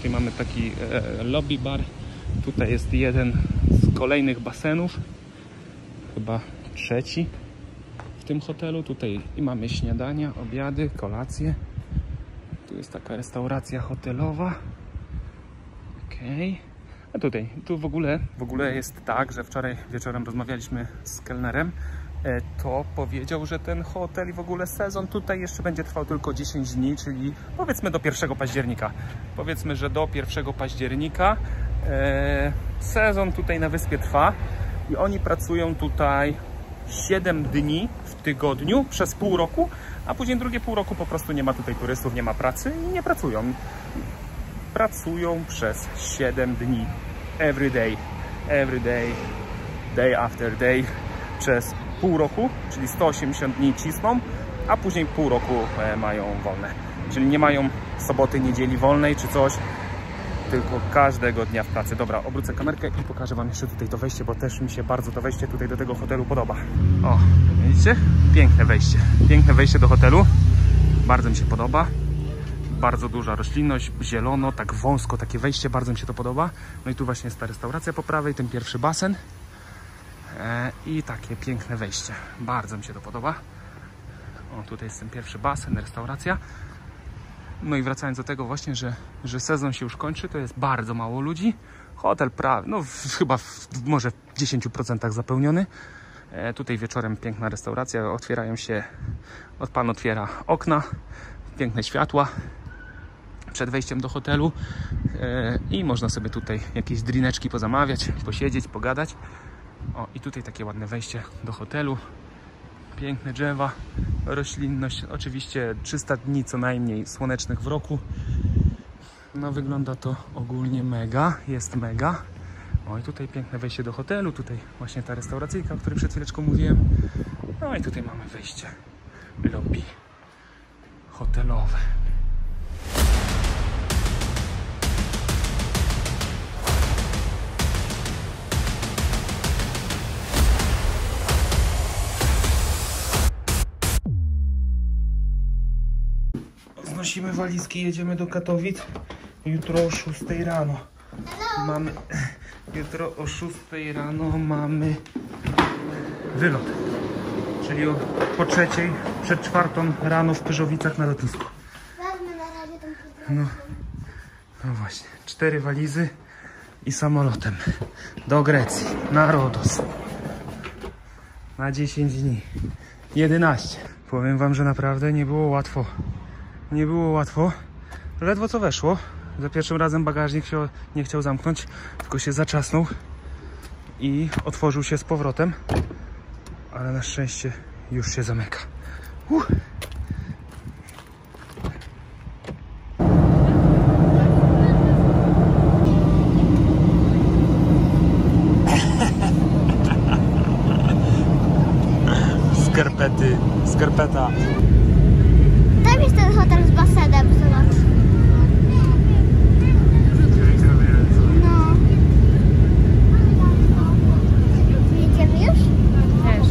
Tutaj mamy taki lobby bar. Tutaj jest jeden z kolejnych basenów. Chyba trzeci w tym hotelu. Tutaj i mamy śniadania, obiady, kolacje. Tu jest taka restauracja hotelowa. Okej. A tutaj, tu w ogóle jest tak, że wczoraj wieczorem rozmawialiśmy z kelnerem. To powiedział, że ten hotel i w ogóle sezon tutaj jeszcze będzie trwał tylko 10 dni, czyli powiedzmy do 1 października. Powiedzmy, że do 1 października sezon tutaj na wyspie trwa i oni pracują tutaj 7 dni w tygodniu przez pół roku, a później drugie pół roku po prostu nie ma tutaj turystów, nie ma pracy i nie pracują. Pracują przez 7 dni. Every day, day after day, przez pół roku, czyli 180 dni cisną, a później pół roku mają wolne. Czyli nie mają soboty, niedzieli wolnej czy coś, tylko każdego dnia w pracy. Dobra, obrócę kamerkę i pokażę wam jeszcze tutaj to wejście, bo też mi się bardzo to wejście tutaj do tego hotelu podoba. O, widzicie? Piękne wejście. Piękne wejście do hotelu. Bardzo mi się podoba. Bardzo duża roślinność, zielono, tak wąsko, takie wejście, bardzo mi się to podoba. No i tu właśnie jest ta restauracja po prawej, ten pierwszy basen. I takie piękne wejście. Bardzo mi się to podoba. O, tutaj jest ten pierwszy basen, restauracja. No i wracając do tego właśnie, że sezon się już kończy, to jest bardzo mało ludzi. Hotel prawie, no chyba może w 10% zapełniony. Tutaj wieczorem piękna restauracja, otwierają się, pan otwiera okna, piękne światła przed wejściem do hotelu i można sobie tutaj jakieś drineczki pozamawiać, posiedzieć, pogadać. O, i tutaj takie ładne wejście do hotelu. Piękne drzewa, roślinność. Oczywiście 300 dni co najmniej słonecznych w roku. No wygląda to ogólnie mega. Jest mega. O, i tutaj piękne wejście do hotelu. Tutaj właśnie ta restauracyjka, o której przed chwileczką mówiłem. No i tutaj mamy wejście. Lobby hotelowe. Znosimy walizki, jedziemy do Katowic jutro o 6 rano. Jutro o 6 rano mamy wylot. Czyli po 3, przed 4 rano w Pyrzowicach na lotnisku. No właśnie, 4 walizy i samolotem do Grecji, na Rodos. Na 10 dni. 11. Powiem wam, że naprawdę nie było łatwo. Nie było łatwo. Ledwo co weszło. Za pierwszym razem bagażnik się nie chciał zamknąć, tylko się zatrzasnął i otworzył się z powrotem. Ale na szczęście już się zamyka. Skarpeta. Tam jest ten hotel z basenem, zobacz. No. Jedziemy już? Też.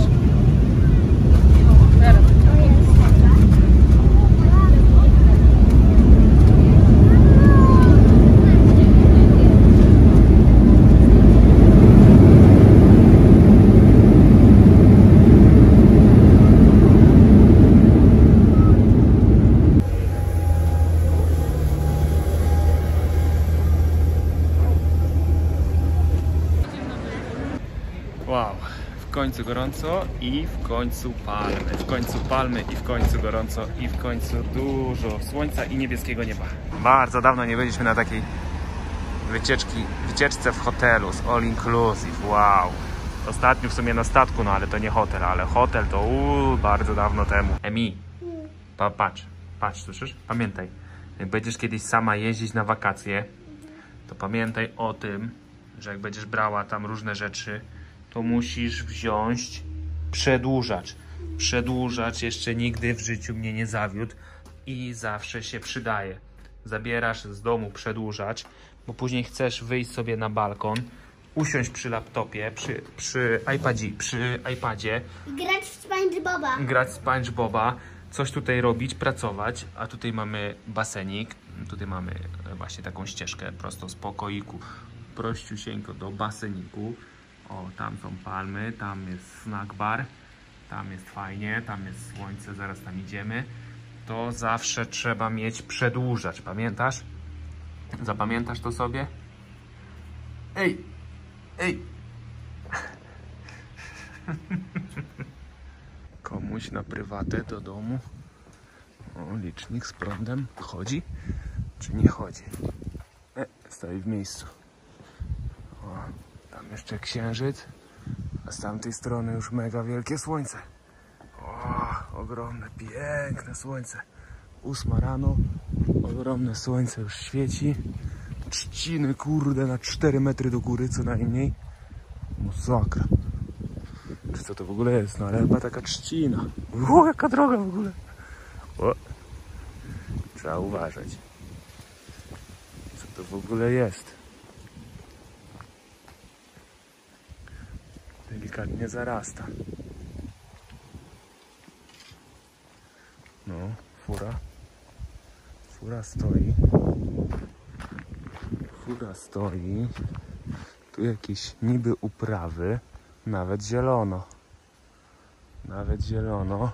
Wow, w końcu gorąco i w końcu palmy. W końcu palmy i w końcu gorąco i w końcu dużo słońca i niebieskiego nieba. Bardzo dawno nie byliśmy na takiej wycieczce w hotelu z all inclusive. Wow. Ostatnio w sumie na statku, no ale to nie hotel, ale hotel to bardzo dawno temu. Emi, patrz, słyszysz? Pamiętaj, jak będziesz kiedyś sama jeździć na wakacje, to pamiętaj o tym, że jak będziesz brała tam różne rzeczy, to musisz wziąć przedłużacz. Przedłużacz jeszcze nigdy w życiu mnie nie zawiódł i zawsze się przydaje. Zabierasz z domu przedłużacz, bo później chcesz wyjść sobie na balkon, usiąść przy laptopie, przy iPadzie I grać w SpongeBoba. grać w SpongeBoba, coś tutaj robić, pracować, a tutaj mamy basenik, tutaj mamy właśnie taką ścieżkę prosto z pokoiku, prościusieńko do baseniku. O, tam są palmy, tam jest snack bar, tam jest fajnie, tam jest słońce, zaraz tam idziemy. To zawsze trzeba mieć przedłużacz, pamiętasz? Zapamiętasz to sobie? Ej! Ej! Komuś na prywatę do domu. O, licznik z prądem. Chodzi? Czy nie chodzi? Stoi w miejscu. O, tam jeszcze księżyc. A z tamtej strony już mega wielkie słońce. O, ogromne, piękne słońce. 8 rano. Ogromne słońce już świeci. Trzciny, kurde, na 4 metry do góry co najmniej. Masakra. Czy co to w ogóle jest? No ale chyba taka trzcina. O, jaka droga w ogóle. O. Trzeba uważać. Co to w ogóle jest? Delikatnie zarasta. No, fura. Fura stoi. Fura stoi. Tu jakieś niby uprawy. Nawet zielono. Nawet zielono.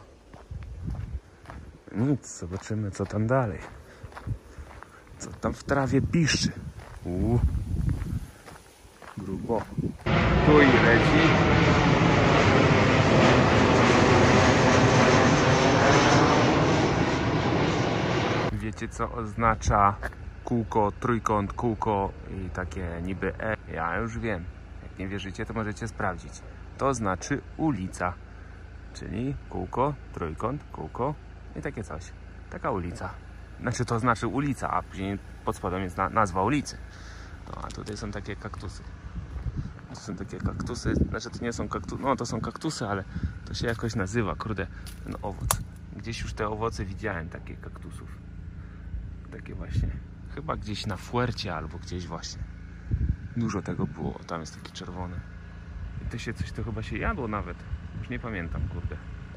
Nic, zobaczymy co tam dalej. Co tam w trawie piszczy. Grubo. Tu i leci. Wiecie co oznacza kółko, trójkąt, kółko i takie niby E? Ja już wiem. Jak nie wierzycie, to możecie sprawdzić. To znaczy ulica. Czyli kółko, trójkąt, kółko i takie coś. Taka ulica. Znaczy to znaczy ulica, a później pod spodem jest nazwa ulicy. No a tutaj są takie kaktusy. To są takie kaktusy, znaczy to nie są kaktusy, no to są kaktusy, ale to się jakoś nazywa, kurde, ten owoc. Gdzieś już te owoce widziałem, takie kaktusów. Takie właśnie. Chyba gdzieś na Fuercie albo gdzieś właśnie. Dużo tego było, tam jest taki czerwony. I to się coś, to chyba się jadło nawet. Już nie pamiętam, kurde.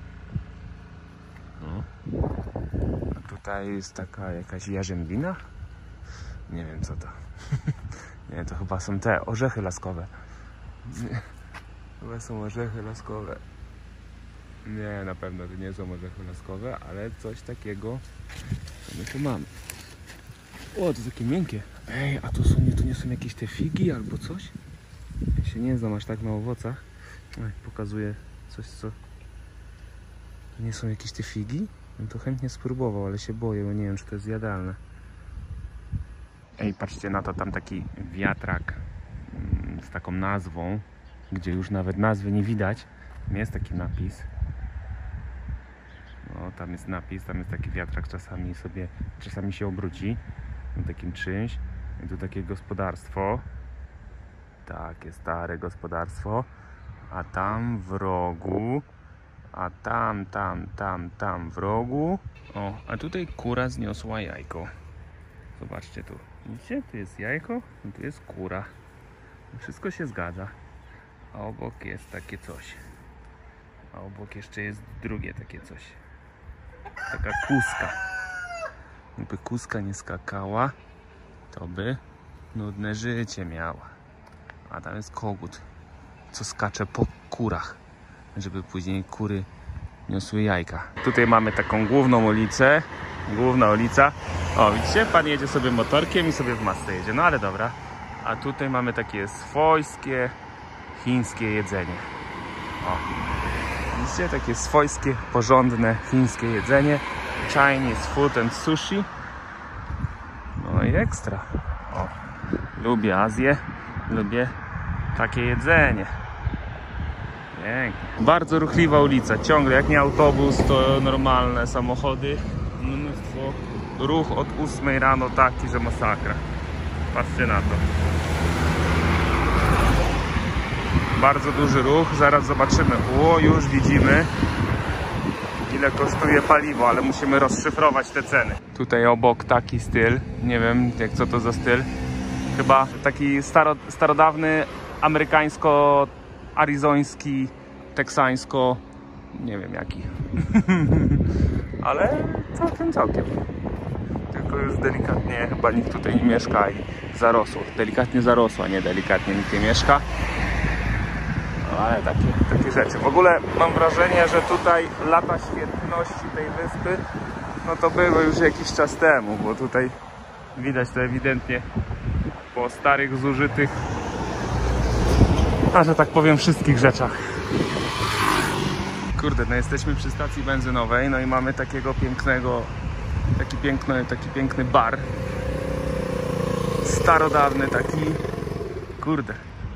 No. A tutaj jest taka jakaś jarzębina? Nie wiem co to. Nie, to chyba są te orzechy laskowe. Nie. Chyba są orzechy laskowe. Nie, na pewno to nie są orzechy laskowe, ale coś takiego co my tu mamy. O, to takie miękkie. Ej, a to nie są jakieś te figi albo coś? Ja się nie znam aż tak na owocach. Ej, pokazuję coś, co... To nie są jakieś te figi? Bym to chętnie spróbował, ale się boję, bo nie wiem, czy to jest jadalne. Ej, patrzcie na to, tam taki wiatrak z taką nazwą, gdzie już nawet nazwy nie widać. Tam jest taki napis. No, tam jest napis, tam jest taki wiatrak, czasami się obróci takim czymś. I tu takie gospodarstwo. Takie stare gospodarstwo. A tam w rogu, a tam w rogu. O, a tutaj kura zniosła jajko. Zobaczcie tu. Widzicie? Tu jest jajko, a tu jest kura. Wszystko się zgadza. A obok jest takie coś. A obok jeszcze jest drugie takie coś. Taka kuska. Jakby kuska nie skakała, to by nudne życie miała. A tam jest kogut, co skacze po kurach, żeby później kury niosły jajka. Tutaj mamy taką główną ulicę. Główna ulica. O, widzicie? Pan jedzie sobie motorkiem i sobie w masce jedzie. No ale dobra. A tutaj mamy takie swojskie, chińskie jedzenie. O. Widzicie? Takie swojskie, porządne, chińskie jedzenie. Chinese food and sushi. No i ekstra. O. Lubię Azję. Lubię takie jedzenie. Pięknie. Bardzo ruchliwa ulica. Ciągle jak nie autobus, to normalne samochody. Mnóstwo. Ruch od 8 rano taki, że masakra. Patrzcie na to. Bardzo duży ruch. Zaraz zobaczymy. O, już widzimy, ile kosztuje paliwo, ale musimy rozszyfrować te ceny. Tutaj obok taki styl. Nie wiem, co to za styl. Chyba taki starodawny, amerykańsko-arizoński, teksańsko, nie wiem jaki. ale całkiem. Tylko już delikatnie chyba nikt tutaj nie mieszka i zarosło. Delikatnie zarosło, a nie delikatnie nikt nie mieszka. No, ale takie rzeczy. W ogóle mam wrażenie, że tutaj lata świetności tej wyspy, no to były już jakiś czas temu, bo tutaj widać to ewidentnie po starych, zużytych, a że tak powiem, wszystkich rzeczach. Kurde, no jesteśmy przy stacji benzynowej, no i mamy takiego pięknego, taki piękny bar. Starodawny taki, kurde.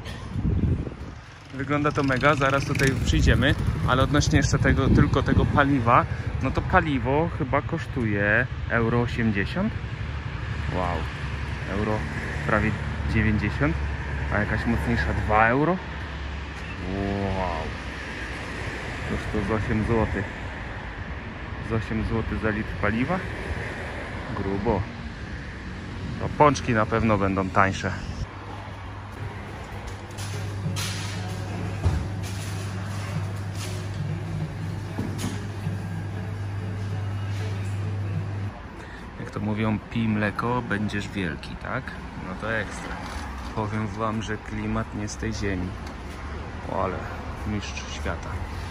Wygląda to mega, zaraz tutaj przyjdziemy, ale odnośnie jeszcze tylko tego paliwa, no to paliwo chyba kosztuje euro 80. Wow, euro prawie 90, a jakaś mocniejsza 2 euro. Wow, już to z 8 zł. Z 8 zł za litr paliwa? Grubo. To pączki na pewno będą tańsze. Jak to mówią, pij mleko, będziesz wielki, tak? No to ekstra. Powiem wam, że klimat nie z tej ziemi. O, ale mistrz świata.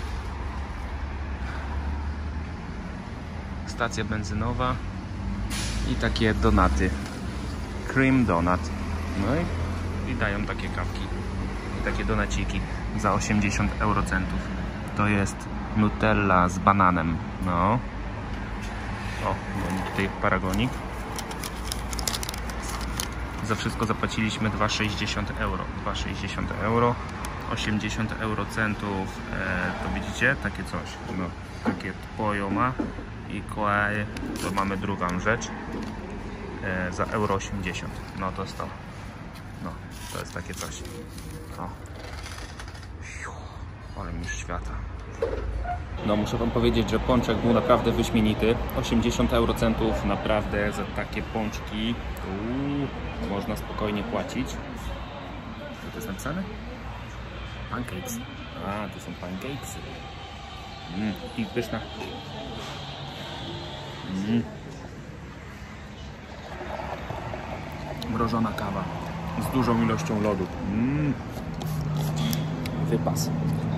Stacja benzynowa i takie donaty. Cream donut. No i dają takie kawki i takie donaciki za 80 eurocentów. To jest Nutella z bananem. No. O, mamy tutaj paragonik. Za wszystko zapłaciliśmy 2,60 euro. 2,60 euro. 80 eurocentów. To widzicie? Takie coś. No, takie pojoma. I koleje, to mamy drugą rzecz. Za euro 80. No to jest to. No, to jest takie coś. O. Ale mistrz świata. No, muszę wam powiedzieć, że pączek był naprawdę wyśmienity. 80 eurocentów naprawdę za takie pączki można spokojnie płacić. Co to jest napisane? Pancakes. A, to są pancakes. I pyszna. Mrożona kawa z dużą ilością lodu. Wypas.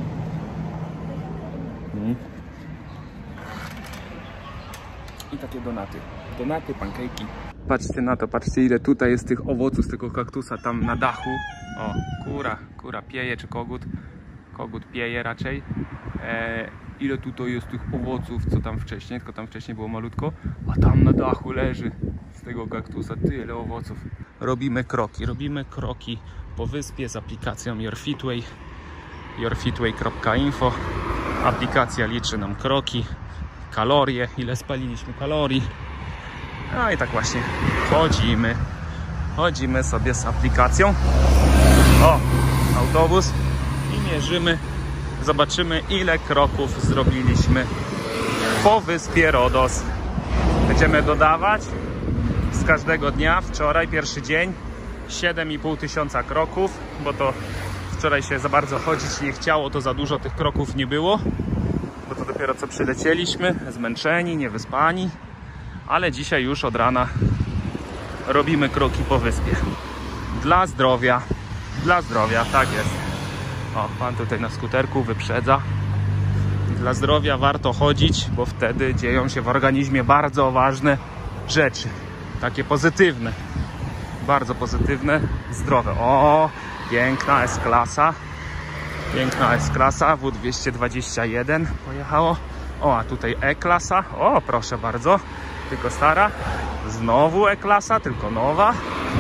I takie donaty. Donaty, pankejki. Patrzcie na to, patrzcie ile tutaj jest tych owoców z tego kaktusa tam na dachu. O, kura pieje czy kogut. Kogut pieje raczej. Ile tutaj jest tych owoców, co tam wcześniej, tylko tam wcześniej było malutko, a tam na dachu leży z tego kaktusa tyle owoców. Robimy kroki po wyspie z aplikacją YourFitway, yourfitway.info. Aplikacja liczy nam kroki, kalorie, ile spaliliśmy kalorii. No i tak właśnie chodzimy sobie z aplikacją. O, autobus i mierzymy. Zobaczymy, ile kroków zrobiliśmy po wyspie Rodos. Będziemy dodawać z każdego dnia. Wczoraj, pierwszy dzień, 7,5 tysiąca kroków, bo to wczoraj się za bardzo chodzić nie chciało, to za dużo tych kroków nie było, bo to dopiero co przylecieliśmy, zmęczeni, niewyspani, ale dzisiaj już od rana robimy kroki po wyspie. Dla zdrowia, tak jest. O, pan tutaj na skuterku wyprzedza. Dla zdrowia warto chodzić, bo wtedy dzieją się w organizmie bardzo ważne rzeczy. Takie pozytywne. Bardzo pozytywne, zdrowe. O, piękna S-klasa. Piękna S-klasa. W221 pojechało. O, a tutaj E-klasa. O, proszę bardzo. Tylko stara. Znowu E-klasa, tylko nowa.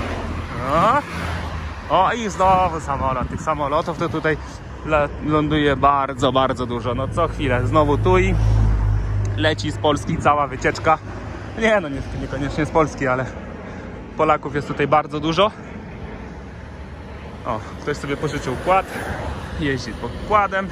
O, i znowu samolot. Tych samolotów to tutaj ląduje bardzo, bardzo dużo. No co chwilę, znowu tu i leci z Polski cała wycieczka. Nie, no niekoniecznie z Polski, ale Polaków jest tutaj bardzo dużo. O, ktoś sobie pożyczył quad. Jeździ pod quadem.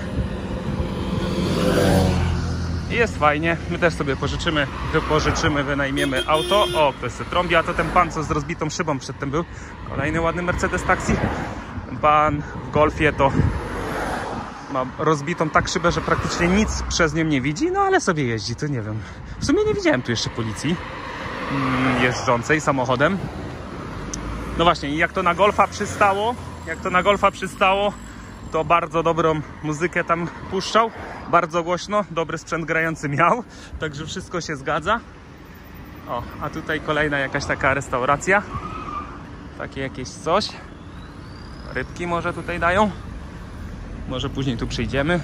I jest fajnie. My też sobie wypożyczymy, wynajmiemy auto. O, ktoś sobie trąbi, a to ten pan, co z rozbitą szybą przedtem był. Kolejny ładny Mercedes taxi. Pan w Golfie to ma rozbitą tak szybę, że praktycznie nic przez nią nie widzi, no ale sobie jeździ, to nie wiem. W sumie nie widziałem tu jeszcze policji jeżdżącej samochodem. No właśnie, i jak to na Golfa przystało, to bardzo dobrą muzykę tam puszczał, bardzo głośno, dobry sprzęt grający miał, także wszystko się zgadza. O, a tutaj kolejna jakaś taka restauracja, takie jakieś coś, rybki może tutaj dają, może później tu przyjdziemy.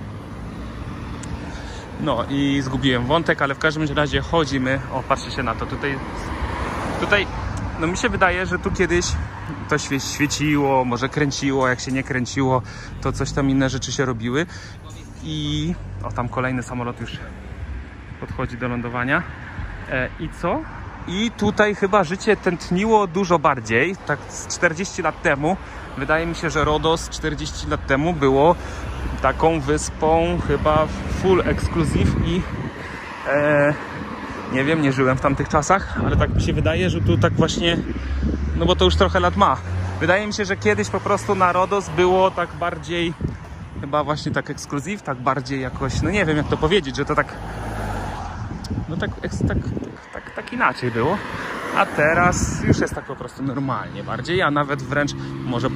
No i zgubiłem wątek, ale w każdym razie chodzimy, o patrzcie się na to, tutaj no mi się wydaje, że tu kiedyś to świeciło, może kręciło, jak się nie kręciło, to coś tam inne rzeczy się robiły. I o, tam kolejny samolot już podchodzi do lądowania. I co? I tutaj chyba życie tętniło dużo bardziej, tak z 40 lat temu. Wydaje mi się, że Rodos 40 lat temu było taką wyspą chyba full exclusive i nie wiem, nie żyłem w tamtych czasach, ale tak mi się wydaje, że tu tak właśnie, no bo to już trochę lat ma. Wydaje mi się, że kiedyś po prostu na Rodos było tak bardziej, chyba właśnie tak ekskluzyw, tak bardziej jakoś, no nie wiem jak to powiedzieć, że to tak, no tak inaczej było. A teraz już jest tak po prostu normalnie bardziej, a nawet wręcz może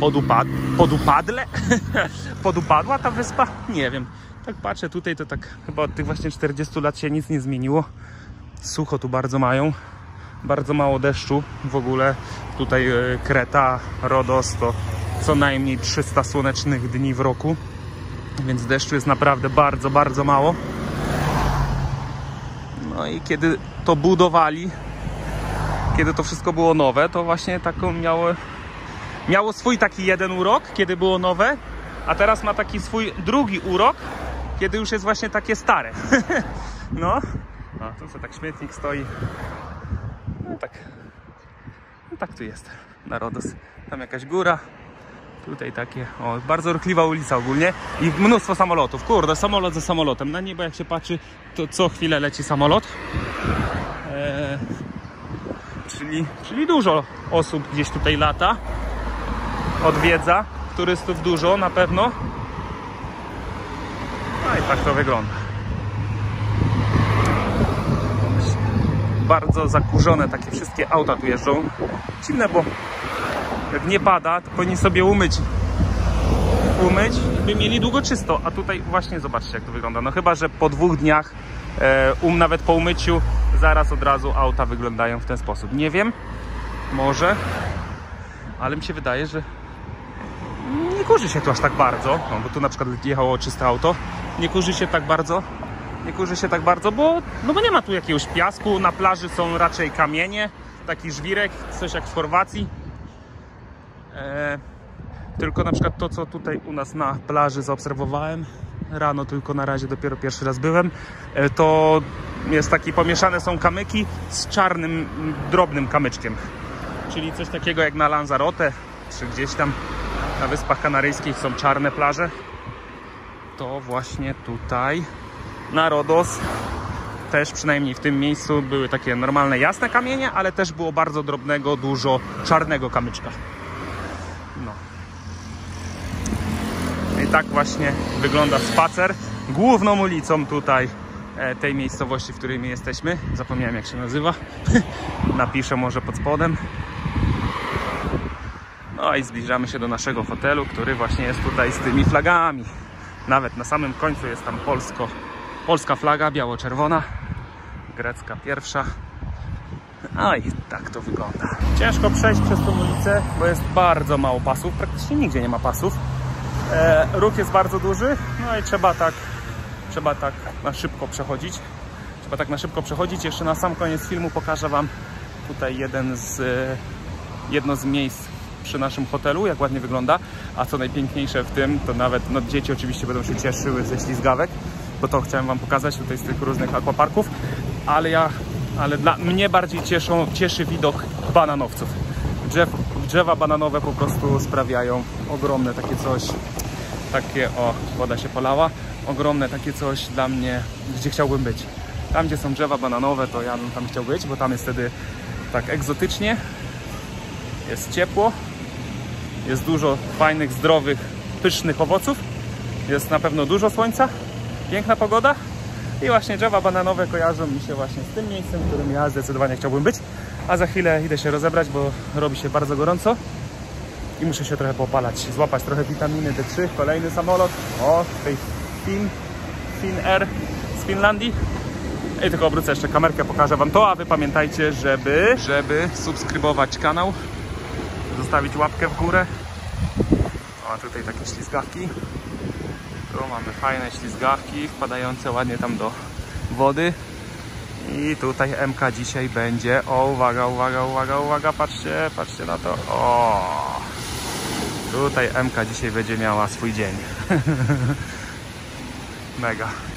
podupadła ta wyspa? Nie wiem. Tak patrzę tutaj, to tak chyba od tych właśnie 40 lat się nic nie zmieniło. Sucho tu bardzo mają, bardzo mało deszczu w ogóle. Tutaj Kreta, Rodos to co najmniej 300 słonecznych dni w roku, więc deszczu jest naprawdę bardzo, bardzo mało. No i kiedy to budowali, kiedy to wszystko było nowe, to właśnie taką miało swój taki jeden urok, kiedy było nowe, a teraz ma taki swój drugi urok, kiedy już jest właśnie takie stare. No, a tu co tak śmietnik stoi. No tak tu jest na Rodos. Tam jakaś góra. Tutaj takie, o, bardzo ruchliwa ulica ogólnie i mnóstwo samolotów. Kurde, samolot za samolotem. Na niebo jak się patrzy, to co chwilę leci samolot. Czyli dużo osób gdzieś tutaj lata, odwiedza, turystów dużo na pewno. No i tak to wygląda. Bardzo zakurzone takie wszystkie auta tu jeżdżą. Dziwne, bo jak nie pada, to powinni sobie umyć, by mieli długo czysto. A tutaj właśnie zobaczcie jak to wygląda. No chyba, że po 2 dniach, nawet po umyciu, zaraz od razu auta wyglądają w ten sposób. Nie wiem, może, ale mi się wydaje, że nie kurzy się tu aż tak bardzo. No, bo tu na przykład jechało czyste auto. Nie kurzy się tak bardzo, bo nie ma tu jakiegoś piasku. Na plaży są raczej kamienie, taki żwirek, coś jak w Chorwacji. Tylko na przykład to, co tutaj u nas na plaży zaobserwowałem rano, tylko na razie dopiero pierwszy raz byłem, to jest taki, pomieszane są kamyki z czarnym, drobnym kamyczkiem. Czyli coś takiego jak na Lanzarote, czy gdzieś tam na Wyspach Kanaryjskich są czarne plaże. To właśnie tutaj na Rodos też, przynajmniej w tym miejscu, były takie normalne, jasne kamienie, ale też było bardzo drobnego, dużo czarnego kamyczka. No. I tak właśnie wygląda spacer główną ulicą tutaj tej miejscowości, w której my jesteśmy. Zapomniałem jak się nazywa. Napiszę może pod spodem. No i zbliżamy się do naszego hotelu, który właśnie jest tutaj z tymi flagami. Nawet na samym końcu jest tam polska flaga, biało-czerwona, grecka pierwsza. No i tak to wygląda. Ciężko przejść przez tą ulicę, bo jest bardzo mało pasów, praktycznie nigdzie nie ma pasów. Ruch jest bardzo duży, no i trzeba tak na szybko przechodzić. Jeszcze na sam koniec filmu pokażę wam tutaj jedno z miejsc przy naszym hotelu, jak ładnie wygląda. A co najpiękniejsze w tym, to nawet dzieci oczywiście będą się cieszyły ze ślizgawek, bo to chciałem wam pokazać tutaj z tych różnych aquaparków, ale dla mnie bardziej cieszy widok bananowców. Drzewa bananowe po prostu sprawiają ogromne takie coś, woda się polała, ogromne takie coś dla mnie, gdzie chciałbym być. Tam, gdzie są drzewa bananowe, to ja bym tam chciał być, bo tam jest wtedy tak egzotycznie, jest ciepło, jest dużo fajnych, zdrowych, pysznych owoców Jest na pewno dużo słońca, piękna pogoda i właśnie drzewa bananowe kojarzą mi się właśnie z tym miejscem, w którym ja zdecydowanie chciałbym być. A za chwilę idę się rozebrać, bo robi się bardzo gorąco i muszę się trochę popalać, złapać trochę witaminy D3. Kolejny samolot, o, tutaj Finnair z Finlandii. I tylko obrócę jeszcze kamerkę, pokażę wam to, a wy pamiętajcie, żeby subskrybować kanał, zostawić łapkę w górę. O, tutaj takie ślizgawki. Tu mamy fajne ślizgawki wpadające ładnie tam do wody. I tutaj MK dzisiaj będzie. O, uwaga, uwaga, uwaga, uwaga, patrzcie, patrzcie na to. O, tutaj MK dzisiaj będzie miała swój dzień. Mega.